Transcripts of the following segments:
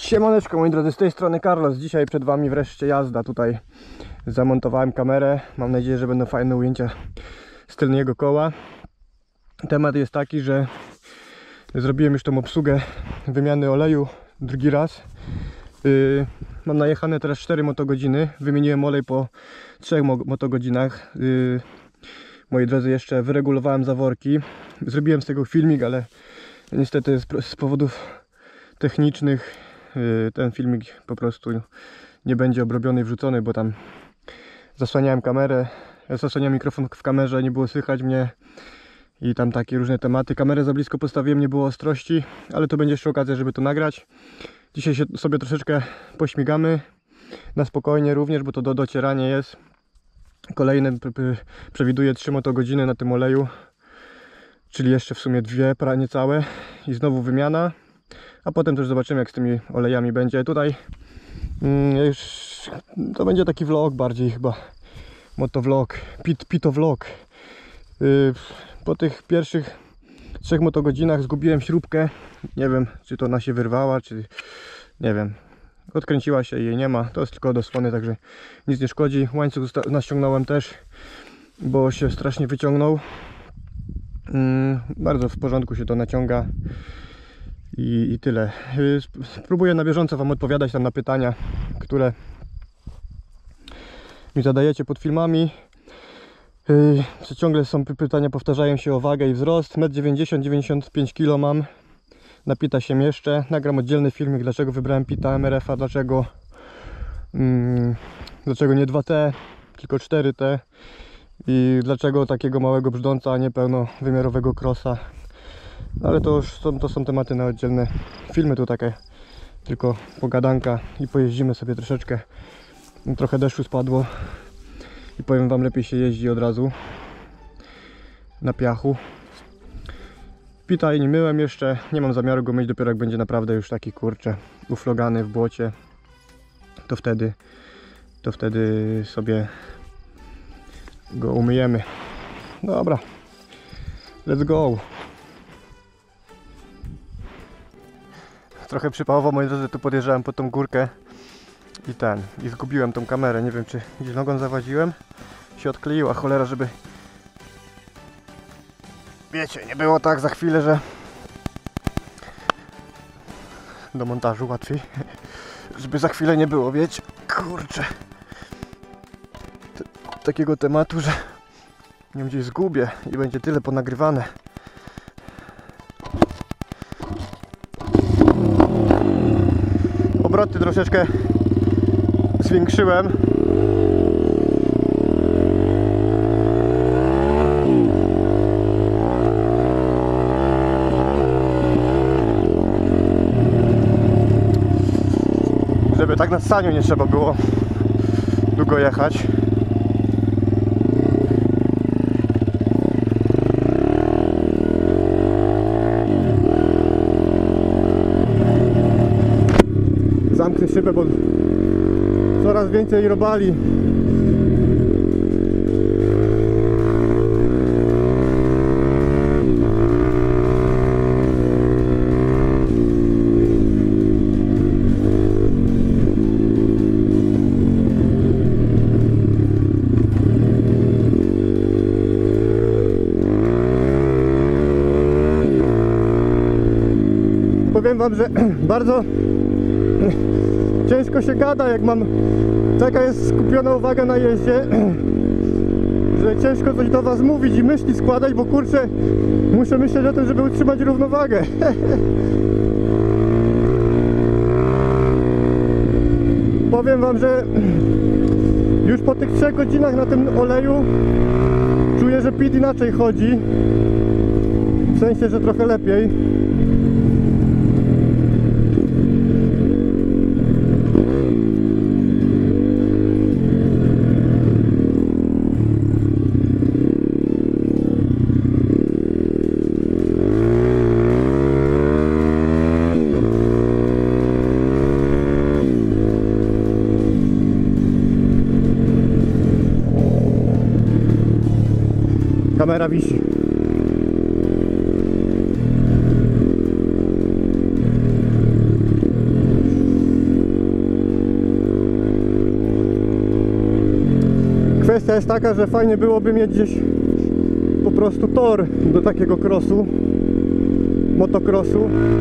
Siemaneczko moi drodzy, z tej strony Carlos. Dzisiaj przed wami wreszcie jazda. Tutaj zamontowałem kamerę. Mam nadzieję, że będą fajne ujęcia z tylnego koła. Temat jest taki, że zrobiłem już tą obsługę wymiany oleju drugi raz. Mam najechane teraz 4 motogodziny. Wymieniłem olej po 3 motogodzinach. Moi drodzy, jeszcze wyregulowałem zaworki. Zrobiłem z tego filmik, ale niestety z powodów technicznych ten filmik po prostu nie będzie obrobiony i wrzucony, bo tam zasłaniałem kamerę, zasłaniałem mikrofon w kamerze, nie było słychać mnie i tam takie różne tematy. Kamerę za blisko postawiłem, nie było ostrości, ale to będzie jeszcze okazja, żeby to nagrać. Dzisiaj się sobie troszeczkę pośmigamy na spokojnie również, bo to do docierania jest. Kolejne przewiduję 3 motogodziny na tym oleju, czyli jeszcze w sumie 2 niecałe i znowu wymiana. A potem też zobaczymy, jak z tymi olejami będzie. Tutaj już to będzie taki vlog bardziej chyba. Motovlog, pitovlog. Po tych pierwszych 3 motogodzinach zgubiłem śrubkę. Nie wiem, czy to ona się wyrwała, czy nie wiem. Odkręciła się i jej nie ma. To jest tylko do słony, także nic nie szkodzi. Łańcuch naściągnąłem też, bo się strasznie wyciągnął. Bardzo w porządku się to naciąga. I tyle. Spróbuję na bieżąco wam odpowiadać tam na pytania, które mi zadajecie pod filmami. Ciągle są pytania, powtarzają się o wagę i wzrost. 1,90 m, 95 kg mam. Na pita się mieszczę. Nagram oddzielny filmik, dlaczego wybrałem pita MRF-a, dlaczego nie 2T, tylko 4T i dlaczego takiego małego brzdąca, a nie pełnowymiarowego crossa. No ale to już to są tematy na oddzielne filmy, tu takie tylko pogadanka i pojeździmy sobie troszeczkę. Trochę deszczu spadło i powiem wam, lepiej się jeździ od razu na piachu. Pita nie myłem jeszcze, nie mam zamiaru go myć, dopiero jak będzie naprawdę już taki, kurczę, uflogany w błocie, to wtedy sobie go umyjemy. Dobra, let's go. Trochę przypałowo, moi drodzy, tu podjeżdżałem pod tą górkę i zgubiłem tą kamerę. Nie wiem, czy gdzieś nogą zawadziłem, się odkleiła, cholera, żeby wiecie, nie było tak za chwilę, że do montażu łatwiej, żeby za chwilę nie było, wiecie, kurczę, takiego tematu, że nie gdzieś zgubię i będzie tyle ponagrywane. Obroty troszeczkę zwiększyłem. Żeby tak na ssaniu nie trzeba było długo jechać. Zamknę szybę, bo coraz więcej robali. Powiem wam, że bardzo ciężko się gada, jak mam taka jest skupiona uwaga na jeździe, że ciężko coś do was mówić i myśli składać, bo kurczę, muszę myśleć o tym, żeby utrzymać równowagę. Powiem wam, że już po tych 3 godzinach na tym oleju czuję, że pit inaczej chodzi, w sensie, że trochę lepiej. Kamera wisi. Kwestia jest taka, że fajnie byłoby mieć gdzieś po prostu tor do takiego crossu, motocrossu,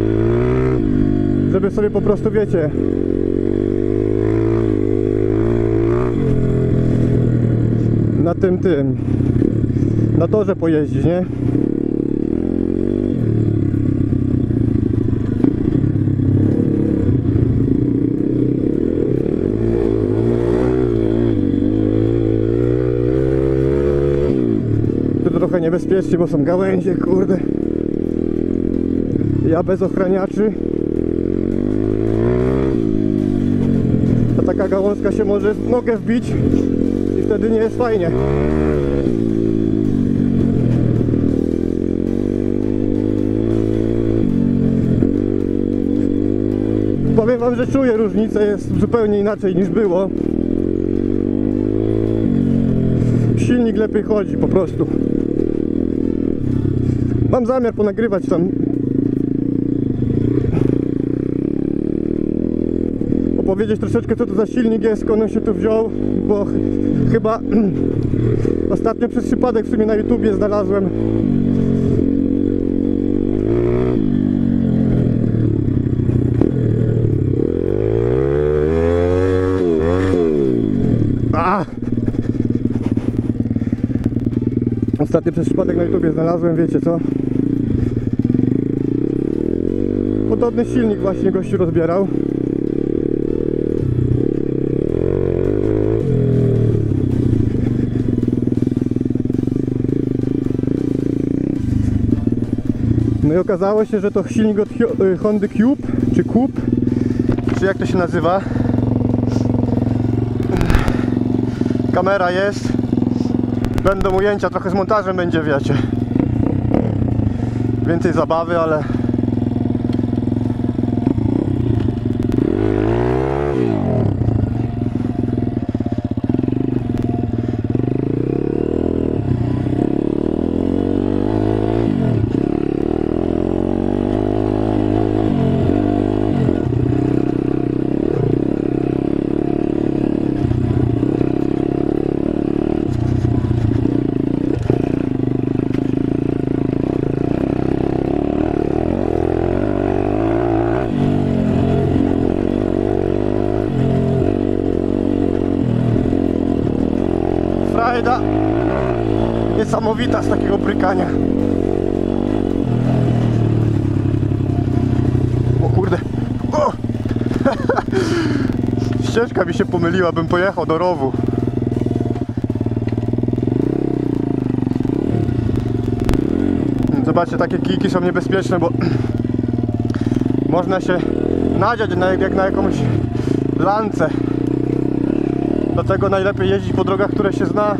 żeby sobie po prostu, wiecie, na torze pojeździć, nie? To trochę niebezpiecznie, bo są gałęzie, kurde. Ja bez ochraniaczy. A taka gałązka się może w nogę wbić i wtedy nie jest fajnie. Powiem wam, że czuję różnicę, jest zupełnie inaczej niż było. Silnik lepiej chodzi po prostu. Mam zamiar ponagrywać tam, opowiedzieć troszeczkę, co to za silnik jest, skąd on się tu wziął, bo chyba ostatnio przez przypadek w sumie na YouTubie znalazłem Ostatnio przez przypadek na YouTubie znalazłem, wiecie co? Podobny silnik właśnie gościu rozbierał. No i okazało się, że to silnik od Hondy Cube, czy Cube, czy jak to się nazywa. Kamera jest. Będą ujęcia, trochę z montażem będzie, wiecie. Więcej zabawy, ale... frajda niesamowita z takiego brykania. O kurde, o! Ścieżka mi się pomyliła, bym pojechał do rowu. Zobaczcie, takie kijki są niebezpieczne, bo można się nadziać jak na jakąś lancę. Dlatego najlepiej jeździć po drogach, które się zna.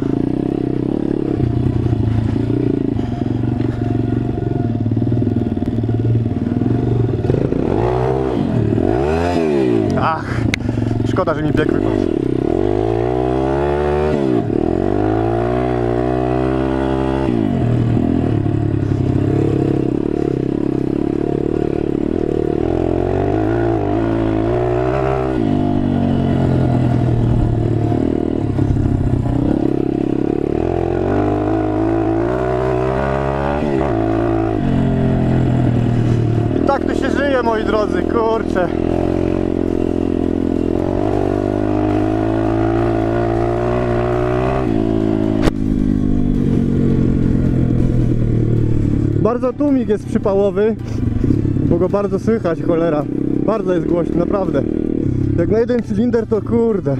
Ach, szkoda, że mi bieg wypadł. Tak tu się żyje, moi drodzy, kurczę. Bardzo tłumik jest przypałowy, bo go bardzo słychać, cholera. Bardzo jest głośny, naprawdę. Jak na jeden cylinder, to kurde.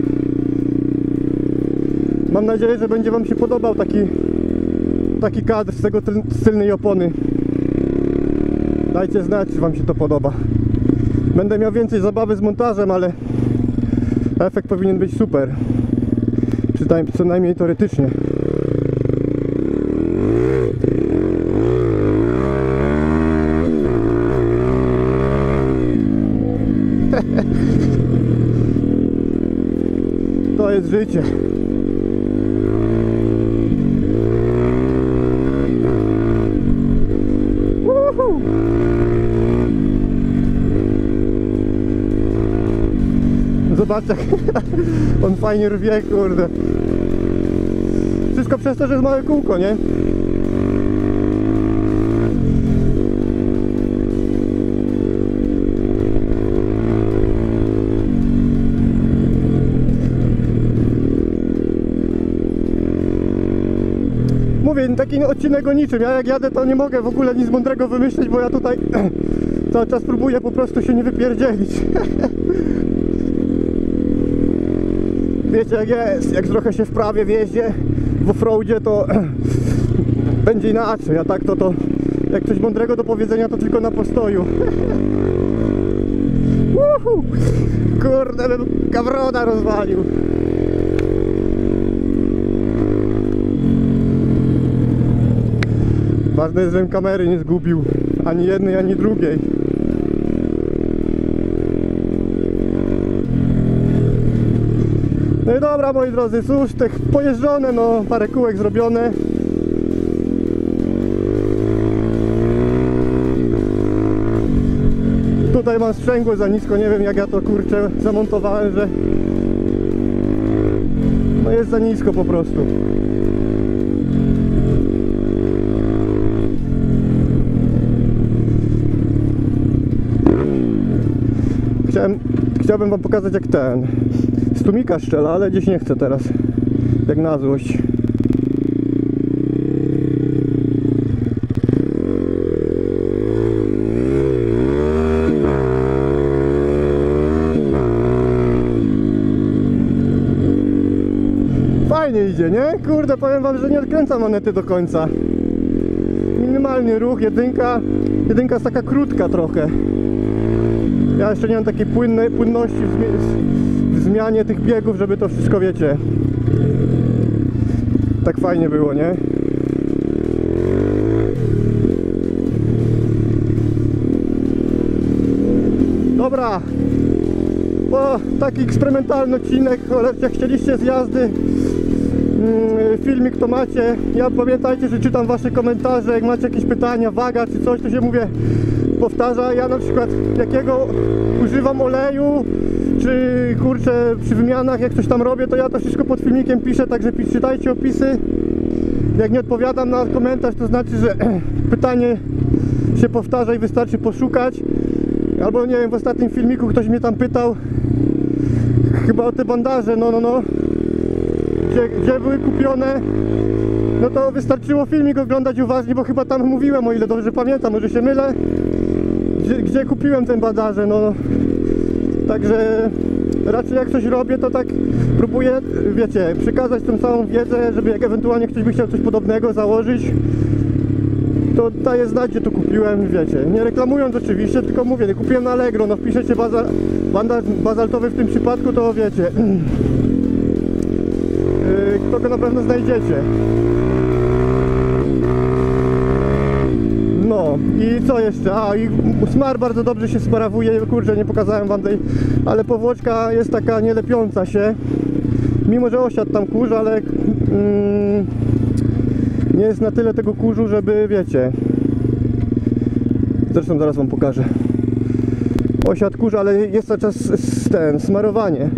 Mam nadzieję, że będzie wam się podobał taki kadr z tego tylnej opony. Dajcie znać, czy wam się to podoba. Będę miał więcej zabawy z montażem, ale efekt powinien być super. Co najmniej teoretycznie. To jest życie. Zobacz, jak on fajnie rwie, kurde. przez to, że jest małe kółko, nie? Mówię, taki odcinek o niczym. Ja jak jadę, to nie mogę w ogóle nic mądrego wymyślić, bo ja tutaj cały czas próbuję po prostu się nie wypierdzielić. Wiecie jak jest, jak trochę się wprawię w jeździe, w offroadzie, to będzie inaczej, a tak to jak coś mądrego do powiedzenia, to tylko na postoju. Kurde, bym kawrona rozwalił. Ważne jest, żebym kamery nie zgubił, ani jednej, ani drugiej. No i dobra, moi drodzy, cóż, tych pojeżdżone, no parę kółek zrobione. Tutaj mam sprzęgło za nisko, nie wiem jak ja to kurczę zamontowałem, że no jest za nisko po prostu. Chciałbym wam pokazać jak z tłumika strzela, ale gdzieś nie chcę teraz, jak na złość. Fajnie idzie, nie? Kurde, powiem wam, że nie odkręcam monety do końca. Minimalny ruch, jedynka jest taka krótka trochę. Ja jeszcze nie mam takiej płynności w zmianie tych biegów, żeby to wszystko, wiecie, tak fajnie było, nie? Dobra, po taki eksperymentalny odcinek, cholercie, chcieliście z jazdy filmik, to macie. Ja pamiętajcie, że czytam wasze komentarze, jak macie jakieś pytania, waga czy coś, to się mówię powtarza. Ja na przykład jakiego używam oleju, czy kurczę przy wymianach jak coś tam robię, to ja to wszystko pod filmikiem piszę, także czytajcie opisy. Jak nie odpowiadam na komentarz, to znaczy, że pytanie się powtarza i wystarczy poszukać. Albo nie wiem, w ostatnim filmiku ktoś mnie tam pytał chyba o te bandaże, no gdzie były kupione. No to wystarczyło filmik oglądać uważnie, bo chyba tam mówiłem, o ile dobrze pamiętam, może się mylę, gdzie kupiłem te bandaże, no. Także raczej jak coś robię, to tak próbuję, wiecie, przekazać tą całą wiedzę, żeby jak ewentualnie ktoś by chciał coś podobnego założyć, to daję znać, gdzie to kupiłem, wiecie. Nie reklamując oczywiście, tylko mówię, kupiłem na Allegro, no wpiszecie bandaż bazaltowy w tym przypadku, to wiecie, to go na pewno znajdziecie. No i co jeszcze? A i smar bardzo dobrze się sparawuje, kurczę, nie pokazałem wam tej, ale powłoczka jest taka nie lepiąca się, mimo że osiadł tam kurz, ale nie jest na tyle tego kurzu, żeby, wiecie, zresztą zaraz wam pokażę, osiadł kurz, ale jest cały czas smarowanie.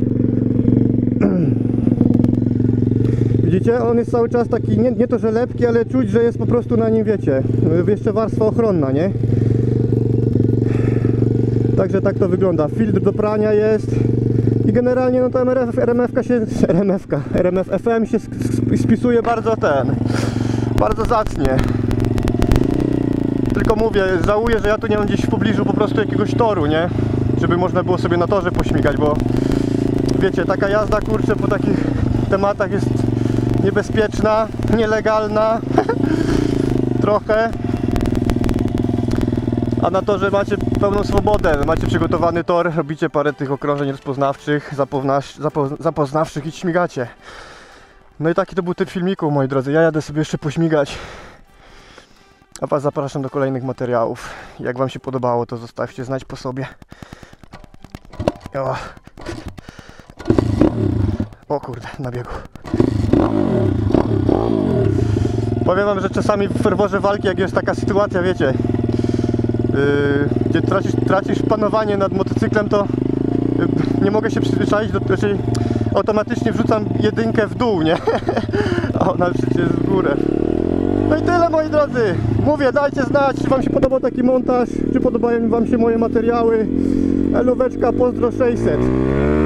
Widzicie? On jest cały czas taki, nie to że lepki, ale czuć, że jest po prostu na nim, wiecie, jeszcze warstwa ochronna, nie? Także tak to wygląda. Filtr do prania jest i generalnie no to RMF FM się spisuje bardzo zacnie. Tylko mówię, żałuję, że ja tu nie mam gdzieś w pobliżu po prostu jakiegoś toru, nie? Żeby można było sobie na torze pośmigać, bo wiecie, taka jazda, kurczę, po takich tematach jest niebezpieczna, nielegalna trochę, a na torze macie pełną swobodę, macie przygotowany tor, robicie parę tych okrążeń rozpoznawczych, zapoznawczych i śmigacie. No i taki to był typ filmiku, moi drodzy. Ja jadę sobie jeszcze pośmigać, a was zapraszam do kolejnych materiałów. Jak wam się podobało, to zostawcie znać po sobie. O kurde, na biegu. Powiem wam, że czasami w ferworze walki, jak jest taka sytuacja, wiecie, gdzie tracisz panowanie nad motocyklem, to nie mogę się przyzwyczaić do, znaczy automatycznie wrzucam jedynkę w dół, nie? a ona przecież w górę. No i tyle, moi drodzy. Mówię, dajcie znać, czy wam się podobał taki montaż, czy podobają wam się moje materiały. Elóweczka Pozdro 600.